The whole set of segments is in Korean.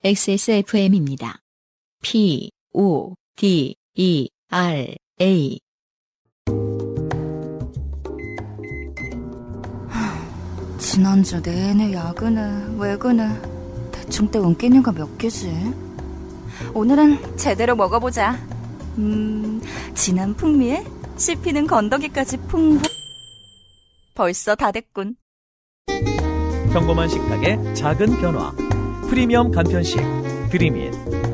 XSFM입니다. PODERA 지난주 내내 야근을 외근을 대충 때운 끼니가 몇 개지? 오늘은 제대로 먹어보자. 진한 풍미에 씹히는 건더기까지 풍부. 벌써 다 됐군. 평범한 식탁의 작은 변화. 프리미엄 간편식 드림잇.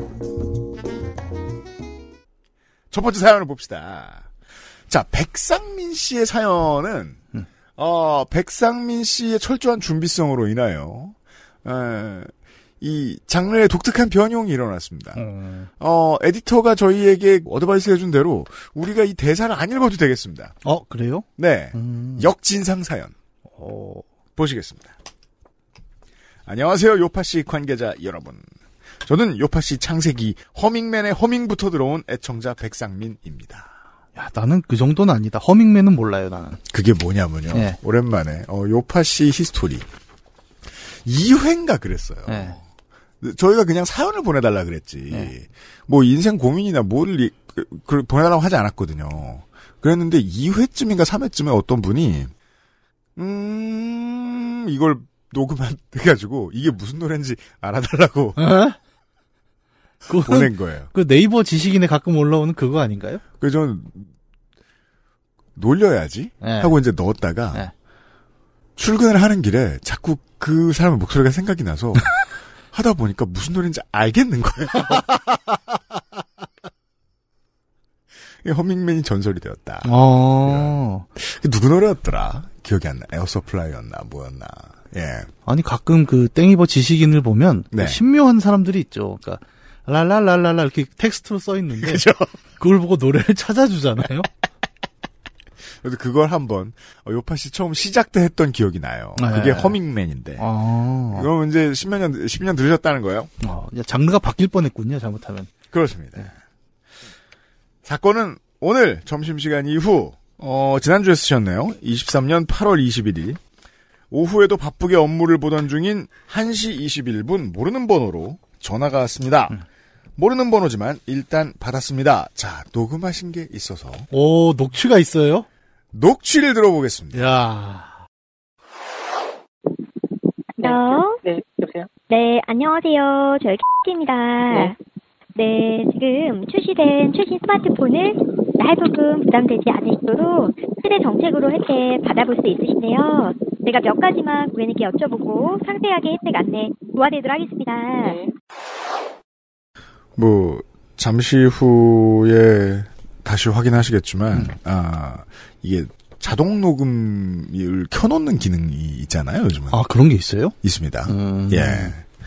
첫 번째 사연을 봅시다. 자, 백상민 씨의 사연은 백상민 씨의 철저한 준비성으로 인하여 이 장르의 독특한 변형이 일어났습니다. 에디터가 저희에게 어드바이스 해준 대로 우리가 이 대사를 안 읽어도 되겠습니다. 그래요? 네. 역진상 사연. 보시겠습니다. 안녕하세요, 요파씨 관계자 여러분. 저는 요파씨 창세기 허밍맨의 허밍부터 들어온 애청자 백상민입니다. 야, 나는 그 정도는 아니다. 허밍맨은 몰라요, 나는. 그게 뭐냐면요. 네. 오랜만에 요파씨 히스토리 2회인가 그랬어요. 네. 저희가 그냥 사연을 보내달라 그랬지. 네. 뭐 인생 고민이나 뭐를 보내달라고 하지 않았거든요. 그랬는데 2회쯤인가 3회쯤에 어떤 분이 이걸 녹음해가지고 이게 무슨 노래인지 알아달라고 보낸 거예요. 그 네이버 지식인에 가끔 올라오는 그거 아닌가요? 그래서 저는 놀려야지 하고 이제 넣었다가 출근을 하는 길에 자꾸 그 사람의 목소리가 생각이 나서 하다 보니까 무슨 노래인지 알겠는 거예요. 허밍맨이 전설이 되었다. 누구 노래였더라? 기억이 안 나. 에어서플라이였나 뭐였나. 예. 아니 가끔 그 땡이버 지식인을 보면 네. 신묘한 사람들이 있죠. 그러니까 랄랄랄랄라 이렇게 텍스트로 써 있는데 그죠? 그걸 보고 노래를 찾아주잖아요. 그래서 그걸 한번 요파씨 처음 시작 때 했던 기억이 나요. 네. 그게 허밍맨인데. 그러면 이제 12년 들으셨다는 거예요? 장르가 바뀔 뻔했군요. 잘못하면. 그렇습니다. 네. 사건은 오늘 점심시간 이후 지난주에 쓰셨네요. 23년 8월 21일 오후에도 바쁘게 업무를 보던 중인 1시 21분 모르는 번호로 전화가 왔습니다. 모르는 번호지만 일단 받았습니다. 자, 녹음하신 게 있어서. 녹취가 있어요? 녹취를 들어보겠습니다. 야. 네, 여보세요? 네, 안녕하세요. 저희 X입니다. 네, 지금 출시된 최신 스마트폰을 할부금 부담되지 않으시도록 최대 정책으로 혜택 받아볼 수 있으신데요. 제가 몇 가지만 고객님께 여쭤보고 상세하게 혜택 안내 도와드리도록 하겠습니다. 네. 뭐 잠시 후에 다시 확인하시겠지만 이게 자동 녹음을 켜놓는 기능이 있잖아요, 요즘은. 그런 게 있어요? 있습니다. 예.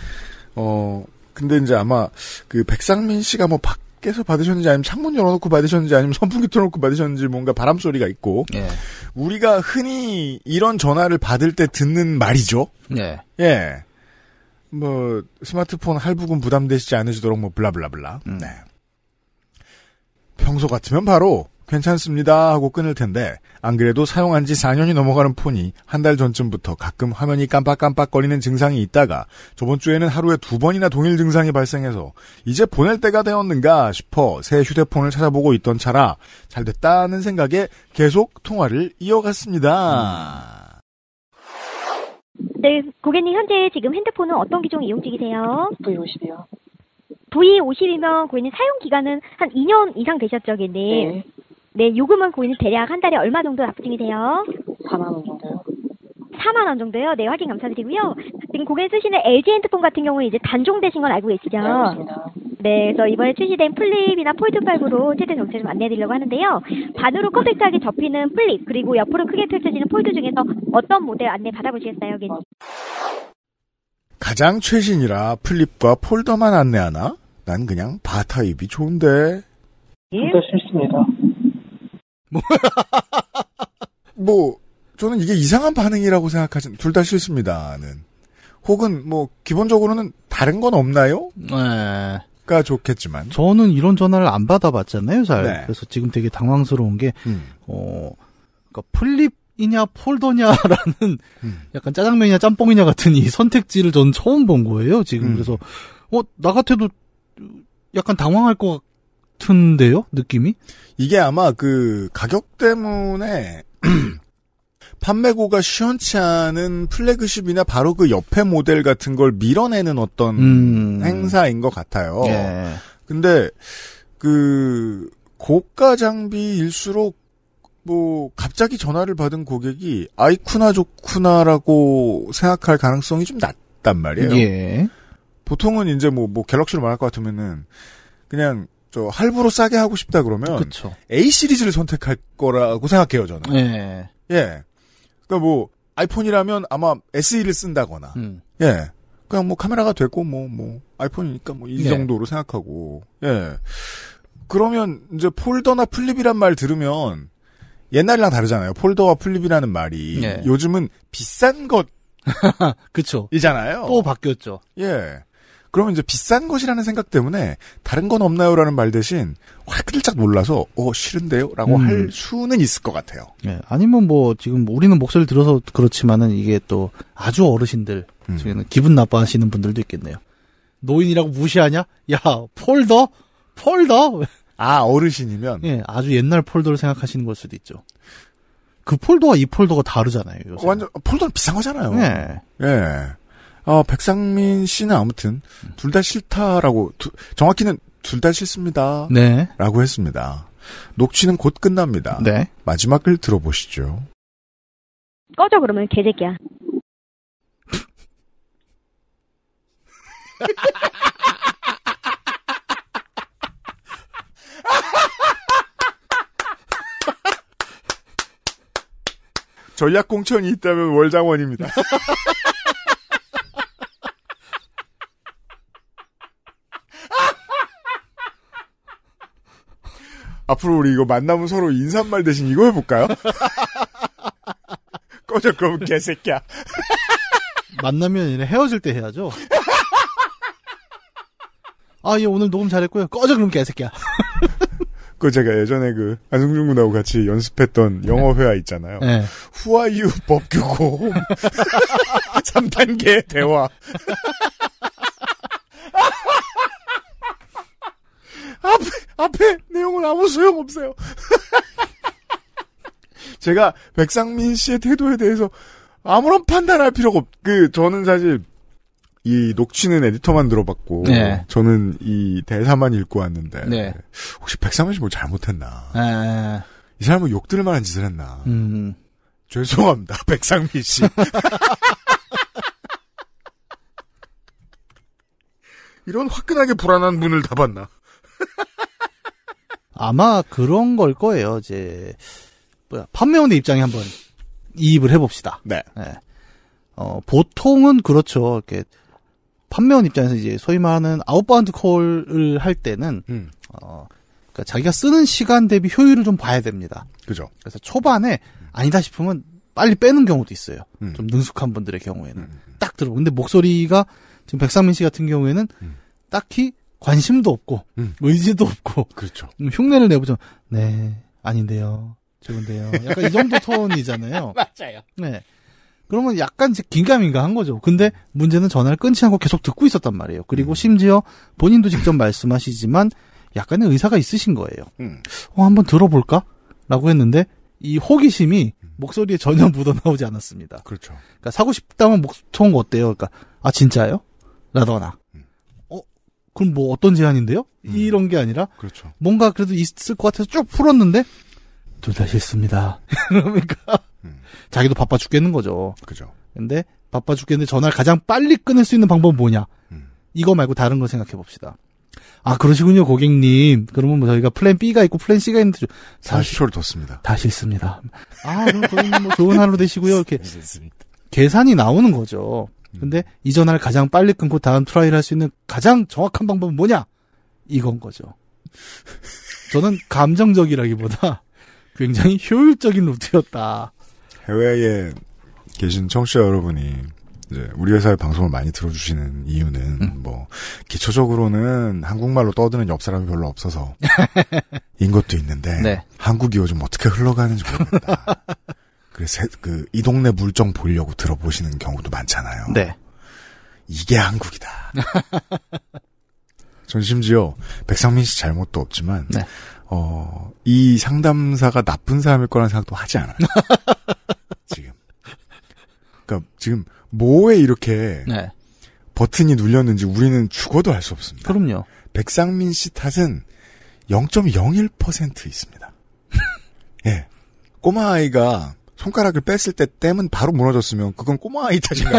근데 이제 아마 그 백상민 씨가 뭐 밖에서 받으셨는지 아니면 창문 열어놓고 받으셨는지 아니면 선풍기 틀어놓고 받으셨는지 뭔가 바람 소리가 있고. 예. 우리가 흔히 이런 전화를 받을 때 듣는 말이죠. 예. 예. 뭐 스마트폰 할부금 부담되시지 않으시도록 뭐 블라블라블라. 네. 평소 같으면 바로 괜찮습니다 하고 끊을 텐데 안 그래도 사용한 지 4년이 넘어가는 폰이 한 달 전쯤부터 가끔 화면이 깜빡깜빡거리는 증상이 있다가 저번 주에는 하루에 2번이나 동일 증상이 발생해서 이제 보낼 때가 되었는가 싶어 새 휴대폰을 찾아보고 있던 차라 잘 됐다는 생각에 계속 통화를 이어갔습니다. 네, 고객님 현재 지금 핸드폰은 어떤 기종 이용 중이세요? V50이요. V50이면 고객님 사용 기간은 한 2년 이상 되셨죠, 고객님? 네, 요금은 고객님 대략 한 달에 얼마 정도 납부 중이세요? 4만 원 정도요. 4만 원 정도요? 네, 확인 감사드리고요. 지금 고객님 쓰시는 LG 핸드폰 같은 경우는 이제 단종되신 건 알고 계시죠? 네, 알고 있습니다. 네, 그래서 이번에 출시된 플립이나 폴드5로 최대 정책 좀 안내해드리려고 하는데요. 반으로 컴팩트하게 접히는 플립, 그리고 옆으로 크게 펼쳐지는 폴드 중에서 어떤 모델 안내 받아보시겠어요, 고객님? 가장 최신이라 플립과 폴더만 안내하나? 난 그냥 바타입이 좋은데. 둘 다 싫습니다. 뭐 저는 이게 이상한 반응이라고 생각하진 둘 다 싫습니다는. 혹은 뭐 기본적으로는 다른 건 없나요? 네. 가 좋겠지만. 저는 이런 전화를 안 받아봤잖아요, 잘. 네. 그래서 지금 되게 당황스러운 게, 그러니까 플립이냐 폴더냐라는 약간 짜장면이냐 짬뽕이냐 같은 이 선택지를 전 처음 본 거예요, 지금. 그래서 나 같아도 약간 당황할 것 같은데요? 느낌이? 이게 아마 그 가격 때문에 판매고가 시원치 않은 플래그십이나 바로 그 옆에 모델 같은 걸 밀어내는 어떤 행사인 것 같아요. 예. 근데 그 고가 장비일수록 뭐 갑자기 전화를 받은 고객이 아이쿠나 좋구나라고 생각할 가능성이 좀 낮단 말이에요. 예. 보통은 이제 뭐 갤럭시로 말할 것 같으면은 그냥 저 할부로 싸게 하고 싶다 그러면 그쵸. A 시리즈를 선택할 거라고 생각해요, 저는. 예. 예. 그러니까 뭐 아이폰이라면 아마 SE를 쓴다거나. 예. 그냥 뭐 카메라가 되고 뭐 아이폰이니까 뭐 이 정도로 생각하고. 예. 그러면 이제 폴더나 플립이란 말 들으면 옛날이랑 다르잖아요. 폴더와 플립이라는 말이 요즘은 비싼 것 그쵸. 이잖아요. 또 바뀌었죠. 예. 그러면 이제 비싼 것이라는 생각 때문에 다른 건 없나요라는 말 대신 활짝 놀라서 싫은데요라고 할 수는 있을 것 같아요. 예. 아니면 뭐 지금 우리는 목소리를 들어서 그렇지만은 이게 또 아주 어르신들 중에는 기분 나빠하시는 분들도 있겠네요. 노인이라고 무시하냐? 야, 폴더? 아, 어르신이면? 예, 아주 옛날 폴더를 생각하시는 걸 수도 있죠. 그 폴더와 이 폴더가 다르잖아요, 요새. 완전, 폴더는 비싼 거잖아요. 네. 예. 백상민 씨는 아무튼, 둘 다 싫다라고, 정확히는 둘 다 싫습니다. 네. 라고 했습니다. 녹취는 곧 끝납니다. 네. 마지막을 들어보시죠. 꺼져, 그러면, 개새끼야. 전략공천이 있다면 월장원입니다. 앞으로 우리 이거 만나면 서로 인사말 대신 이거 해볼까요? 꺼져, 그러면 개새끼야. 만나면 아니라 헤어질 때 해야죠. 아, 예, 오늘 녹음 잘했고요. 꺼져, 그럼 개새끼야. 그 제가 예전에 그 안승준 군하고 같이 연습했던 영어 회화 있잖아요. 네. Who are you? 법규고 3단계 대화. 앞에 내용은 아무 소용 없어요. 제가 백상민 씨의 태도에 대해서 아무런 판단할 필요가 저는 사실 이 녹취는 에디터만 들어봤고, 네. 저는 이 대사만 읽고 왔는데, 네. 혹시 백상민 씨 뭐 잘못했나? 네. 이 사람은 욕 들을 만한 짓을 했나? 죄송합니다, 백상민 씨. 이런 화끈하게 불안한 분을 다 봤나? 아마 그런 걸 거예요. 이제 판매원의 입장에 한번 이입을 해봅시다. 네. 네. 보통은 그렇죠. 이렇게 판매원 입장에서 이제 소위 말하는 아웃바운드 콜을 할 때는 그러니까 자기가 쓰는 시간 대비 효율을 좀 봐야 됩니다. 그죠. 그래서 초반에 아니다 싶으면 빨리 빼는 경우도 있어요. 좀 능숙한 분들의 경우에는 딱 들어. 근데 목소리가 지금 백상민 씨 같은 경우에는 딱히 관심도 없고 의지도 없고 그렇죠. 흉내를 내보죠. 네, 아닌데요. 좋은데요. 약간 이 정도 톤이잖아요. 맞아요. 네. 그러면 약간 이제 긴가민가한 거죠. 근데 문제는 전화를 끊지 않고 계속 듣고 있었단 말이에요. 그리고 심지어 본인도 직접 말씀하시지만 약간의 의사가 있으신 거예요. 한번 들어볼까? 라고 했는데 이 호기심이 목소리에 전혀 묻어나오지 않았습니다. 그렇죠. 그러니까 사고 싶다면 보통 어때요? 그러니까 아 진짜요? 라더나 그럼 뭐 어떤 제안인데요? 이런 게 아니라 그렇죠. 뭔가 그래도 있을 것 같아서 쭉 풀었는데 둘 다 싫습니다. 그러니까 자기도 바빠 죽겠는 거죠. 그죠. 근데 바빠 죽겠는데 전화를 가장 빨리 끊을 수 있는 방법은 뭐냐? 이거 말고 다른 걸 생각해 봅시다. 아 그러시군요 고객님. 그러면 뭐 저희가 플랜 B가 있고 플랜 C가 있는데 40초를 뒀습니다. 다 싫습니다. 아 그럼 고객님 뭐 좋은 하루 되시고요. 이렇게 계산이 나오는 거죠. 근데 이 전화를 가장 빨리 끊고 다음 트라이를 할 수 있는 가장 정확한 방법은 뭐냐? 이건 거죠. 저는 감정적이라기보다 굉장히 효율적인 루트였다. 해외에 계신 청취자 여러분이 이제 우리 회사의 방송을 많이 들어주시는 이유는 뭐 기초적으로는 한국말로 떠드는 옆 사람이 별로 없어서 인 것도 있는데 네. 한국이 요즘 어떻게 흘러가는지 모르겠다. 그래서 이 동네 물정 보려고 들어보시는 경우도 많잖아요. 네. 이게 한국이다. 전 심지어 백상민 씨 잘못도 없지만 네. 이 상담사가 나쁜 사람일 거라는 생각도 하지 않아요. 지금. 그러니까 지금 뭐에 이렇게 네. 버튼이 버튼이 눌렸는지 우리는 죽어도 알 수 없습니다. 그럼요. 백상민 씨 탓은 0.01% 있습니다. 예. 꼬마 아이가 손가락을 뺐을 때 땜은 바로 무너졌으면 그건 꼬마 아이 탓인가?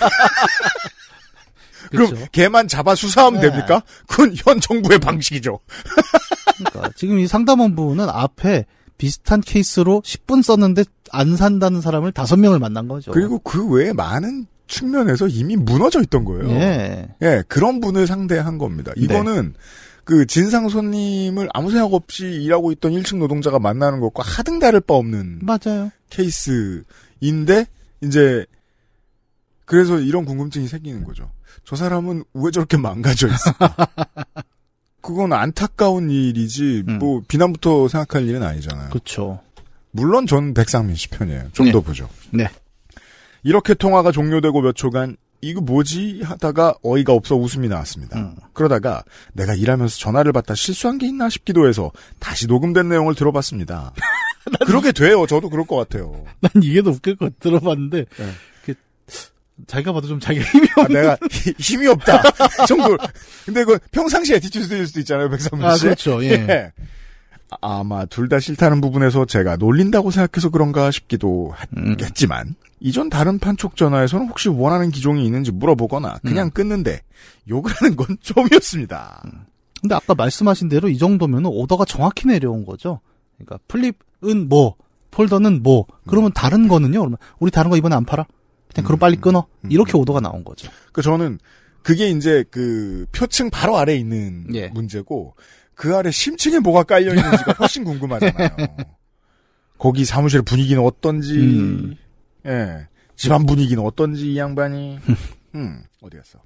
그럼 그렇죠. 걔만 잡아 수사하면 네. 됩니까? 그건 현 정부의 방식이죠. 그러니까 지금 이 상담원부는 앞에 비슷한 케이스로 10분 썼는데 안 산다는 사람을 5명을 만난 거죠. 그리고 그 외에 많은 측면에서 이미 무너져 있던 거예요. 예. 예, 그런 분을 상대한 겁니다. 이거는 그 진상 손님을 아무 생각 없이 일하고 있던 1층 노동자가 만나는 것과 하등 다를 바 없는 맞아요. 케이스인데 이제 그래서 이런 궁금증이 생기는 거죠. 저 사람은 왜 저렇게 망가져 있을까? 그건 안타까운 일이지 뭐 비난부터 생각할 일은 아니잖아요. 그렇죠. 물론 전 백상민 씨 편이에요. 좀 네. 더 보죠. 네. 이렇게 통화가 종료되고 몇 초간 이거 뭐지 하다가 어이가 없어 웃음이 나왔습니다. 그러다가 내가 일하면서 전화를 받다 실수한 게 있나 싶기도 해서 다시 녹음된 내용을 들어봤습니다. 그렇게 돼요. 저도 그럴 것 같아요. 난 이게 더 웃길 것 들어봤는데 네. 자기가 봐도 좀 자기가 힘이 없는 내가 힘이 없다 정도. 근데 그 평상시 애티튜드일 수도 있잖아요. 백상민 씨. 그렇죠. 예. 아마 둘 다 싫다는 부분에서 제가 놀린다고 생각해서 그런가 싶기도 했지만 이전 다른 판촉 전화에서는 혹시 원하는 기종이 있는지 물어보거나 그냥 끊는데 욕을 하는 건 처음이었습니다. 근데 아까 말씀하신 대로 이 정도면 오더가 정확히 내려온 거죠. 그러니까 플립은 뭐, 폴더는 뭐, 그러면 다른 거는요? 그러면 우리 다른 거 이번에 안 팔아? 그냥 그럼 빨리 끊어. 이렇게 오더가 나온 거죠. 그 저는 그게 이제 그 표층 바로 아래에 있는 예. 문제고 그 아래 심층에 뭐가 깔려 있는지가 훨씬 궁금하잖아요. 거기 사무실 분위기는 어떤지, 예, 집안 분위기는 어떤지 이 양반이, 어디 갔어?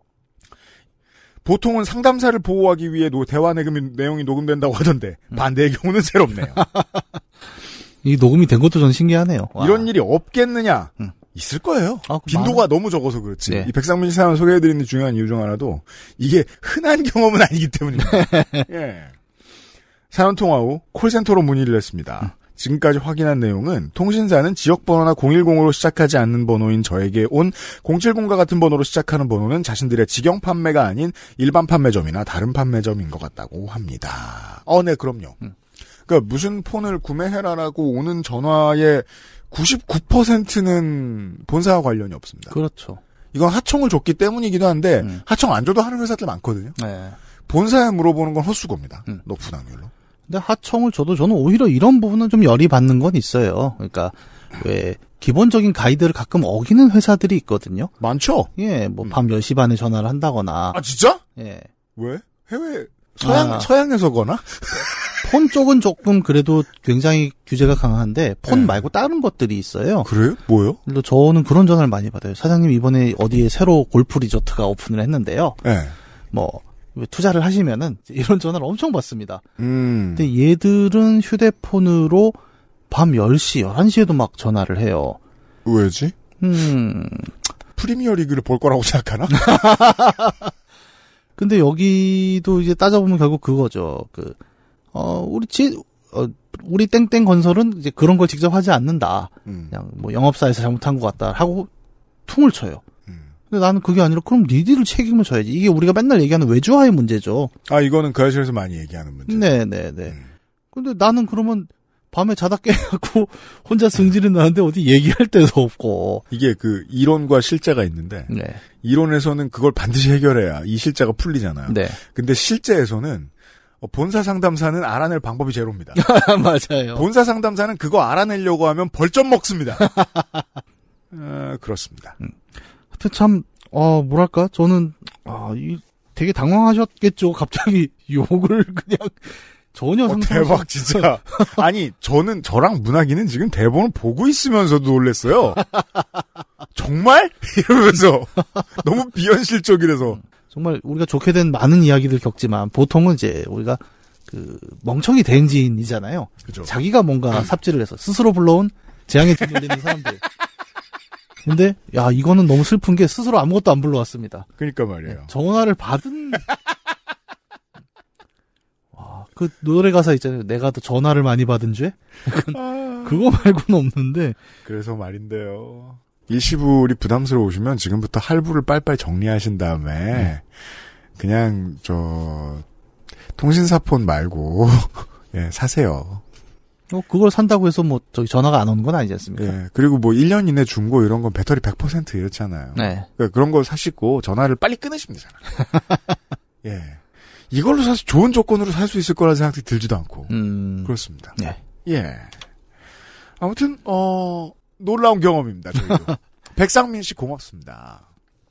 보통은 상담사를 보호하기 위해 대화 내용이 녹음된다고 하던데 반대의 경우는 새롭네요. 이 녹음이 된 것도 전 신기하네요. 와. 이런 일이 없겠느냐? 있을 거예요. 빈도가 너무 적어서 그렇지. 네. 이 백상민 씨 사연 소개해드리는 중요한 이유 중 하나도 이게 흔한 경험은 아니기 때문입니다. 예. 사연 통화 후 콜센터로 문의를 했습니다. 지금까지 확인한 내용은 통신사는 지역번호나 010으로 시작하지 않는 번호인 저에게 온 070과 같은 번호로 시작하는 번호는 자신들의 직영 판매가 아닌 일반 판매점이나 다른 판매점인 것 같다고 합니다. 네, 그럼요. 그러니까 무슨 폰을 구매해라라고 오는 전화의 99%는 본사와 관련이 없습니다. 그렇죠. 이건 하청을 줬기 때문이기도 한데 하청 안 줘도 하는 회사들 많거든요. 네. 본사에 물어보는 건 헛수고입니다. 높은 확률로. 근데 하청을 줘도 저는 오히려 이런 부분은 좀 열이 받는 건 있어요. 그러니까 왜 기본적인 가이드를 가끔 어기는 회사들이 있거든요. 많죠. 예, 뭐 밤 10시 반에 전화를 한다거나. 아 진짜? 예. 왜? 해외 서양에서 거나? 폰 쪽은 조금 그래도 굉장히 규제가 강한데 폰 말고 다른 것들이 있어요. 그래요? 뭐요? 그래서 저는 그런 전화를 많이 받아요. 사장님 이번에 어디에 새로 골프 리조트가 오픈을 했는데요. 네. 뭐 투자를 하시면은 이런 전화를 엄청 받습니다. 근데 얘들은 휴대폰으로 밤 10시, 11시에도 막 전화를 해요. 왜지? 프리미어 리그를 볼 거라고 생각하나? 근데 여기도 이제 따져보면 결국 그거죠. 우리 땡땡 건설은 이제 그런 걸 직접 하지 않는다. 그냥 뭐 영업사에서 잘못한 것 같다 하고 퉁을 쳐요. 근데 나는 그게 아니라 그럼 니들을 책임을 져야지. 이게 우리가 맨날 얘기하는 외주화의 문제죠. 아, 이거는 그 아실에서 많이 얘기하는 문제. 네네네. 근데 나는 그러면 밤에 자다 깨갖고 혼자 승질이 나는데 어디 얘기할 데도 없고. 이게 그 이론과 실제가 있는데 네. 이론에서는 그걸 반드시 해결해야 이 실제가 풀리잖아요. 네. 근데 실제에서는 본사 상담사는 알아낼 방법이 제로입니다. 맞아요. 본사 상담사는 그거 알아내려고 하면 벌점 먹습니다. 그렇습니다. 하여튼 참, 뭐랄까, 저는, 되게 당황하셨겠죠. 갑자기 욕을 그냥 전혀 대박, 진짜. 아니, 저랑 문학이는 지금 대본을 보고 있으면서도 놀랬어요. 정말? 이러면서. 너무 비현실적이라서. 정말 우리가 좋게 된 많은 이야기들 겪지만 보통은 이제 우리가 멍청이 대행진이잖아요. 그죠. 자기가 뭔가 삽질을 해서 스스로 불러온 재앙에 짓눌리는 사람들. 근데 야 이거는 너무 슬픈 게 스스로 아무것도 안 불러왔습니다. 그러니까 말이에요. 전화를 받은 와, 그 노래 가사 있잖아요. 내가 더 전화를 많이 받은 죄? 그거 말고는 없는데. 그래서 말인데요. 일시불이 부담스러우시면 지금부터 할부를 빨빨 정리하신 다음에 그냥 통신사폰 말고 예, 사세요. 그걸 산다고 해서 뭐 전화가 안 오는 건 아니지 않습니까? 예. 그리고 뭐 1년 이내 중고 이런 건 배터리 100% 이렇잖아요. 네. 그러니까 그런 거 사시고 전화를 빨리 끊으시면 되잖아요. 예. 이걸로 사서 좋은 조건으로 살 수 있을 거라는 생각이 들지도 않고. 그렇습니다. 네. 예. 아무튼 놀라운 경험입니다. 저희도. 백상민 씨 고맙습니다.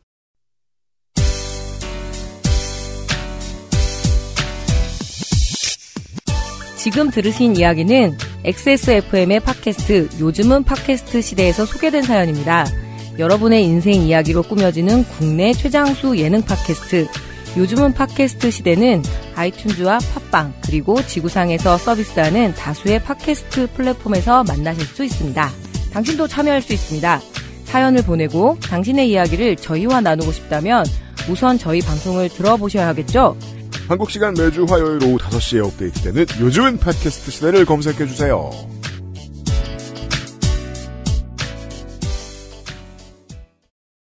지금 들으신 이야기는 XSFM의 팟캐스트 요즘은 팟캐스트 시대에서 소개된 사연입니다. 여러분의 인생 이야기로 꾸며지는 국내 최장수 예능 팟캐스트 요즘은 팟캐스트 시대는 아이튠즈와 팟빵 그리고 지구상에서 서비스하는 다수의 팟캐스트 플랫폼에서 만나실 수 있습니다. 당신도 참여할 수 있습니다. 사연을 보내고 당신의 이야기를 저희와 나누고 싶다면 우선 저희 방송을 들어보셔야 하겠죠? 한국 시간 매주 화요일 오후 5시에 업데이트되는 요즘은 팟캐스트 시대를 검색해주세요.